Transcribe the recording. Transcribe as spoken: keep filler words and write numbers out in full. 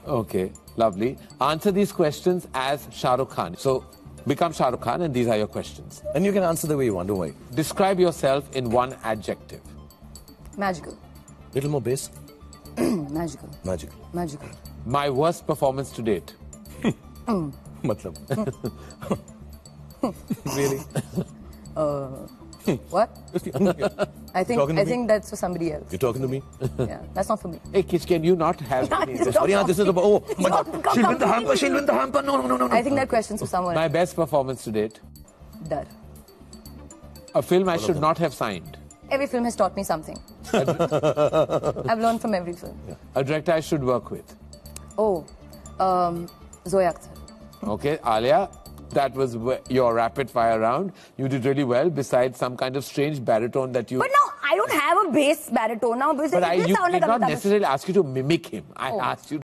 Okay, lovely. Answer these questions as Shah Rukh Khan. So, become Shah Rukh Khan and these are your questions. And you can answer the way you want, don't worry. Describe yourself in one adjective. Magical. Little more bass. Magical. Magical. Magical. My worst performance to date. Matlab. Really? Uh, what? I think I think that's for somebody else. You're talking to me? Yeah, that's not for me. Hey, Kitch, can you not have any? Sorry, this is about. Oh my God! She'll win the hamper. She'll win the hamper. No, no, no, no. I think that question's for someone My else. best performance to date. Dar. A film I should not have signed. Every film has taught me something. I've learned from every film. Yeah. A director I should work with. Oh, um, Zoya Akhtar. Okay, Alia, that was your rapid fire round. You did really well, besides some kind of strange baritone that you... But no, I don't have a bass baritone now. But I you did not necessarily ask you to mimic him. I oh. asked you